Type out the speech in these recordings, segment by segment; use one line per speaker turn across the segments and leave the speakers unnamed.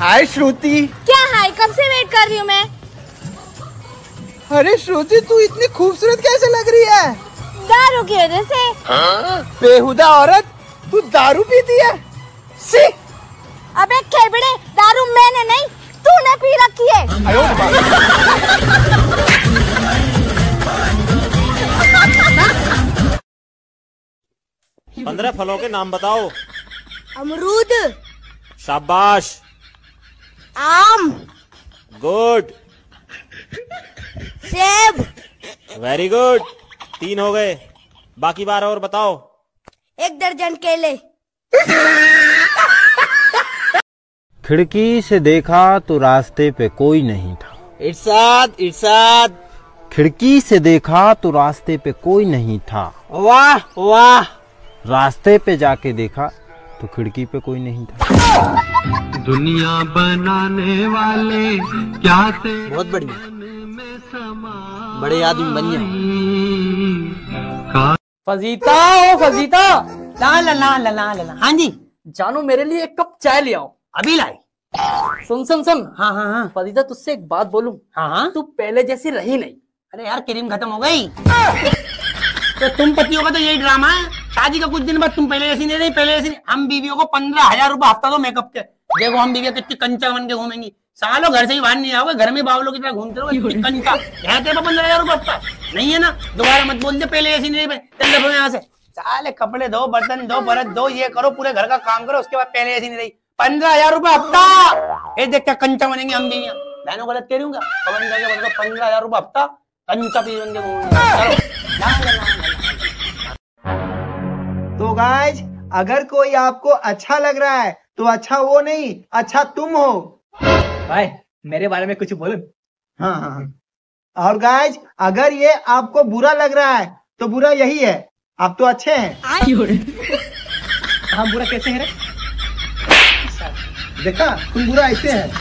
हाय श्रुति।
क्या हाय? कब से वेट कर रही हूँ मैं।
अरे श्रुति, तू इतनी खूबसूरत कैसे लग रही है?
दारू की वजह से।
बेहुदा औरत, तू दारू पीती है? सी।
अबे खेबड़े, दारू मैंने नहीं तूने पी रखी है।
15 फलों के नाम बताओ।
अमरूद,
शाबाश,
आम,
गुड,
सेब,
वेरी गुड। 3 हो गए, बाकी 12 और बताओ।
1 दर्जन केले।
खिड़की से देखा तो रास्ते पे कोई नहीं था।
इरशाद।
खिड़की से देखा तो रास्ते पे कोई नहीं था।
वाह वाह।
रास्ते पे जाके देखा तो खिड़की पे कोई नहीं था।
दुनिया बनाने वाले क्या से
बहुत बढ़िया, बड़े आदमी बन जाओ।
फजीता ओ फजीता, ला ला ला ला ला ला। हाँ जी जानू, मेरे लिए 1 कप चाय ले आओ। अभी लाई। सुन सुन सुन। हाँ हाँ हाँ। फजीता, तुझसे एक बात बोलूं? हाँ हाँ। तू पहले जैसी रही नहीं।
अरे यार, क्रीम खत्म हो गई। तो तुम पतियों का तो यही ड्रामा है। शादी का कुछ दिन बाद तुम पहले ऐसी नहीं रही, पहले ऐसी नहीं। हम बीवियों को 15,000 रुपए हफ्ता दो मेकअप के। देखो हम बीवियां कितनी कंचा बन के घूमेंगी। सालों घर से ही बाहर नहीं आओगे, घर में बावलों की तरह घूमते रहोगे। कंचा यहाँ तेरे 15,000 रुपए हफ्ता नहीं है ना। दोबारा मत बोल दे पहले ऐसी नहीं रही। चल देखो यहाँ से, साले कपड़े धो, बर्तन धो, बर्तन धो, ये करो, पूरे घर का काम करो, उसके बाद पहले ऐसी नहीं रही। 15,000 रुपए हफ्ता। ये देख क्या कंचा बनेंगे हम बीवियां। बहनों गलत कह रही हूँ क्या? कमेंट करके बता दो, 15,000 रुपए हफ्ता कंचा पी बन के घूमेंगे।
तो गाइज, अगर कोई आपको अच्छा लग रहा है तो अच्छा वो नहीं, अच्छा तुम हो।
भाई मेरे बारे में कुछ बोलो।
हाँ हाँ। और गाइज, अगर ये आपको बुरा लग रहा है तो बुरा यही है, आप तो अच्छे हैं।
हम बुरा कैसे हैं रे?
देखा, तुम बुरा ऐसे हैं।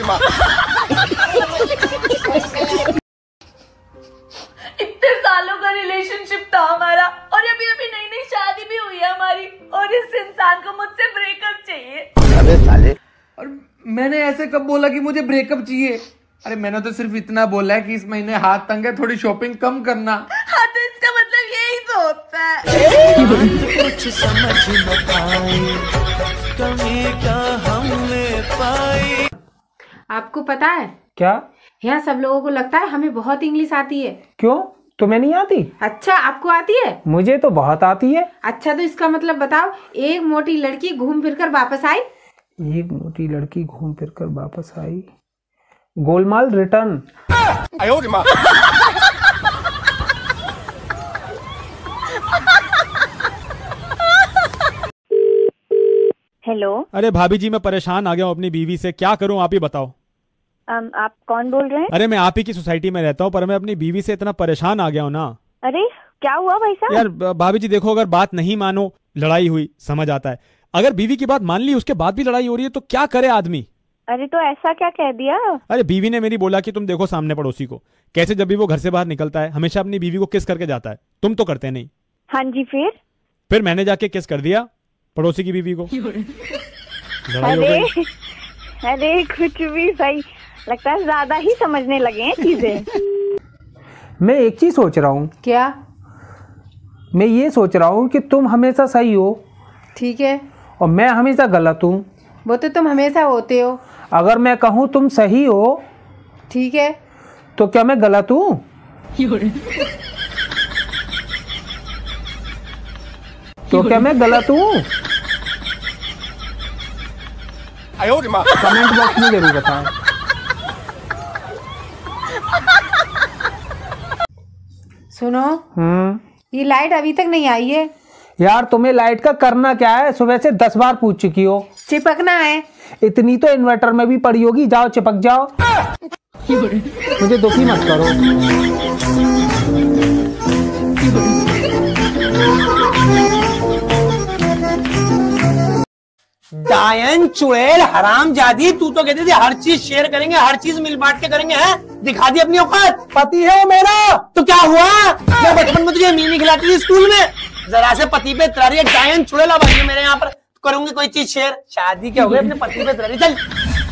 इतने सालों का रिलेशनशिप था हमारा, और अभी अभी नई नई शादी भी हुई है हमारी, और इस इंसान को मुझसे ब्रेकअप चाहिए।
अबे साले,
और मैंने ऐसे कब बोला कि मुझे ब्रेकअप चाहिए? अरे मैंने तो सिर्फ इतना बोला है कि इस महीने हाथ तंग है, थोड़ी शॉपिंग कम करना।
हाँ, तो इसका मतलब यही तो होता है।
कुछ समझ न पाए, कमी क्या हमने पाई।
आपको पता है
क्या?
यहाँ सब लोगों को लगता है हमें बहुत इंग्लिश आती है।
क्यों, तुम्हें नहीं आती?
अच्छा, आपको आती है?
मुझे तो बहुत आती है।
अच्छा, तो इसका मतलब बताओ। एक मोटी लड़की घूम फिर कर वापस आई।
एक मोटी लड़की घूम फिर कर वापस आई। गोलमाल रिटर्न।
हेलो।
अरे भाभी जी, मैं परेशान आ गया हूँ अपनी बीवी से, क्या करूँ आप ही बताओ।
आप कौन बोल रहे हैं?
अरे मैं आप ही की सोसाइटी में रहता हूँ, पर मैं अपनी बीवी से इतना परेशान आ गया हूँ ना।
अरे क्या हुआ भाई साहब?
यार भाभी जी देखो, अगर बात नहीं मानो, लड़ाई हुई, समझ आता है। अगर बीवी की बात मान ली, उसके बाद भी लड़ाई हो रही है, तो क्या करे आदमी।
अरे तो ऐसा क्या कह दिया?
अरे बीवी ने मेरी बोला कि तुम देखो सामने पड़ोसी को कैसे, जब भी वो घर से बाहर निकलता है हमेशा अपनी बीवी को किस करके जाता है। तुम तो करते नहीं।
हाँ जी,
फिर मैंने जाके किस कर दिया पड़ोसी की बीवी को।
अरे कुछ भी भाई, लगता है ज्यादा ही समझने लगे हैं चीजें।
मैं एक चीज सोच रहा हूँ।
क्या?
मैं ये सोच रहा हूँ कि तुम हमेशा सही हो।
ठीक है।
और मैं हमेशा गलत हूँ।
वो तो तुम हमेशा होते हो।
अगर मैं कहूँ तुम सही हो,
ठीक है,
तो क्या मैं गलत हूँ? तो क्या मैं गलत हूँ? कमेंट बॉक्स में जरूर बताएं।
सुनो, ये लाइट अभी तक नहीं आई है।
यार तुम्हें लाइट का करना क्या है? सुबह से 10 बार पूछ चुकी हो।
चिपकना है।
इतनी तो इन्वर्टर में भी पड़ी होगी, जाओ चिपक जाओ। मुझे दुखी मत करो।
डायन चुड़ैल हरामजादी, तू तो कहती थी हर चीज शेयर करेंगे, हर चीज मिल बांट के करेंगे। हैं, दिखा दी अपनी औकात। पति है वो मेरा, तो क्या हुआ? मैं बचपन में तुझे मीनी खिलाती थी स्कूल में। जरा से पति पे इतरा रही है, डायन चुड़ैल। अब मेरे यहाँ पर करूंगी कोई चीज शेयर। शादी क्या हो गई, अपने पति पे इतरा रही। चल